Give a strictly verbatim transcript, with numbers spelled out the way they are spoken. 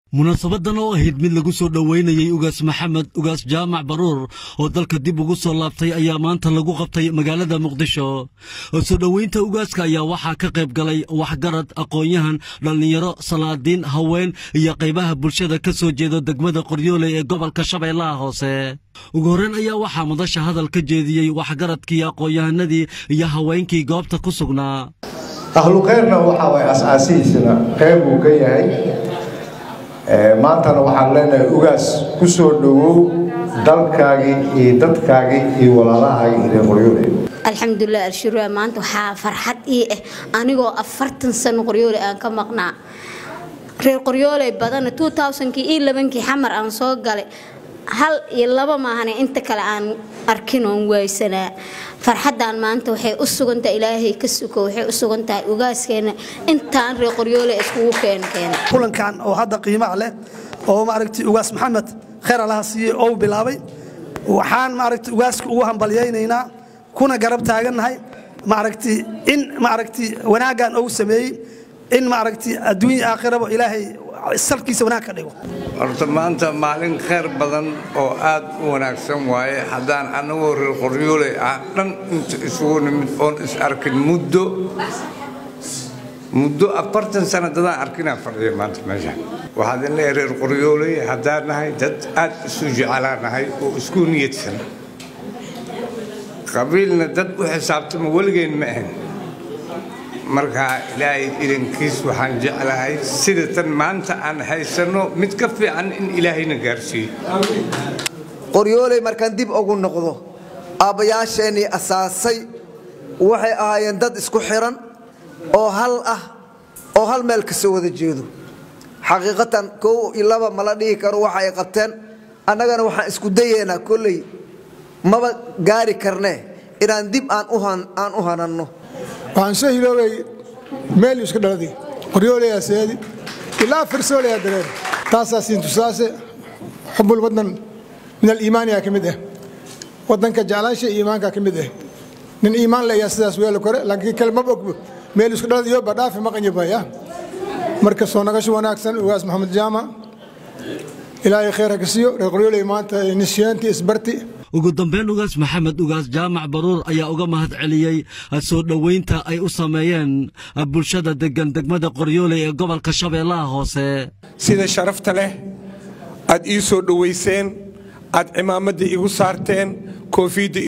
munaasabadan oo ahayd mid lagu soo dhaweynayay ugaas maxamed ugaas jaamac baruur oo dalka dib ugu soo laabtay ayaa maanta lagu qabtay magaalada muqdisho soo dhaweynta ugaaska ayaa waxaa ka qayb galay waxgarad aqoon-yahan dhalinyaro salaadiin haween iyo qaybaha bulshada ka soo jeeda degmada Qoryooley ee gobolka Shabeellaha Hoose ugu horreyn ayaa waxaa madasha hadal ka jeediyay waxgaradkii aqoon-yahanadii iyo haweenkii goobta ku sugnaa ahlu khayrna waxa way asaasiisna qayb uu ka yahay maantana waxaan leenahay ugaas ku soo dhawow dalkaagi iyo dadkaagi iyo walaalahaagi ee Qoryooley alxamdulillah arshiro maanta waxa farxad ii ah anigoo afartan sano Qoryooley aan ka maqnaa reer Qoryooley badan two thousand iyo eleven kii xamar aan soo galay hal iyo laba maahan inta kale aan arkin oo waysanaa farxadan maanta waxay u sugantahay ilaahay ka suko waxay u sugantahay ugaaskeena intaan reer Qoryooley isku keenkeen kulankan oo hadda qiimo leh oo ma aragti ugaas maxamed khayr Allah siiyay oo bilaabay waxaan ma aragti ugaaska ugu hambalyeynayna kuna garab taaganahay ma aragti in ma aragti wanaagan oo sameeyay in ma aragti adduun aakhiraba ilaahay salkiisa wanaag ka dhigo horta maanta maalin khayr badan oo aad u wanaagsan waaye haddaan anagoo reer Qoryooley ah dhan inta isugu nimid oon is arkin muddo muddo afartan sano dadaan arkinaa fadhiya maanta meesha waxaad in leeyahay reer Qoryooley haddaan nahay dad aad isu jecelaanahay oo isku niyadsan qabiilna dad u xisaabtama weligeen ma ahan marka ilaahay idinkiis waxaan jeclahay sida tan maanta aan haysano mid ka fiican in ilaahayna gaarsiiyo Qoryooley markaan dib ugu noqdo aabayaasheeni asaasay waxay ahaayeen dad isku xiran oo hal ah oo hal meel ka soo wada jeedo xaqiiqatan koow iyo laba ma la dhihi karo waxa ay qabteen annagana waxaan isku dayeynaa kulley maba gaari karnee inaan dib aan u han aan u hananno waxaan soo hiloobay meel iska dhaladay Qoryooley aseedi ilaa firsooley adeer taasaasiin tusaase xubbul wadan min al-iimaan ya kamid ah wadanka jacalaasha iimaanka kamid ah nin iimaan la yaasidaas weel kore laakiin kalma bog meel iska dhaladay iyo badhaafi maqan yahay marka soo nagasho wanaagsan ugaas maxamed jaama ilaahay khayr ha kasiyo reer Qoryooley maanta nishaantii isbarti ugu dambeyn ugaas maxamed ugaas jaamac baruur ayaa uga mahad celiyay soo dhaweynta ay u sameeyeen bulshada degan degmada Qoryooley ee gobolka Shabeellaha Hoose sida sharafta leh aad ii soo dhaweyseen aad cimaamada igu saarteen koofiyada